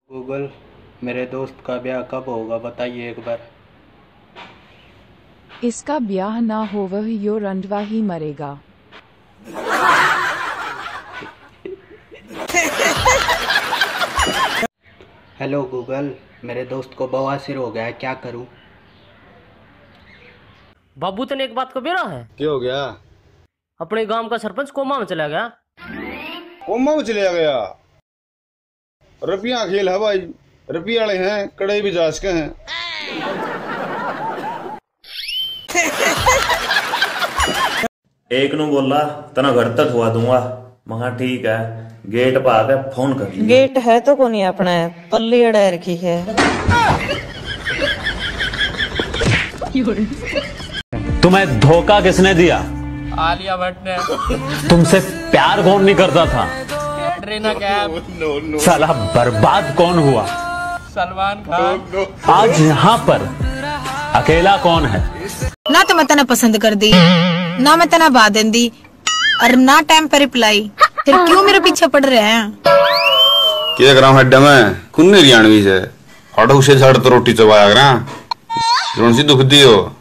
Google, मेरे दोस्त का ब्याह कब होगा बताइए एक बार। इसका ब्याह ना हो वह यो रंडवा ही मरेगा। हेलो गूगल, मेरे दोस्त को बवासीर हो गया है, क्या करूं? बाबू तने एक बात को बेरा है। क्या हो गया? अपने गांव का सरपंच कोमा में चला गया। कोमा में चला गया? रुपया खेल है भाई, रुपया वाले हैं, कड़े भी जाच के हैं। एक नु बोला तना घर तक हुआ दूंगा, महा ठीक है, गेट पर आके फोन कर लिया। गेट है तो कोनी अपने पल्ली अड़ा रखी है। तुम्हें धोखा किसने दिया? आलिया भट्ट ने। तुमसे प्यार कौन नहीं करता था? कैटरीना कैफ। साला बर्बाद कौन हुआ? सलमान खान। आज यहाँ पर अकेला कौन है? ना तो मैं तना पसंद कर दी, ना मैं तना बादन दी, और ना टाइम पर रिप्लाई। फिर क्यों मेरे पीछे पड़ रहे हैं? क्या करा हड्डा में कुन्ने रियाणवी से हड़ो से सड़ तो रोटी चबाया करा, कौन सी दुख दी हो?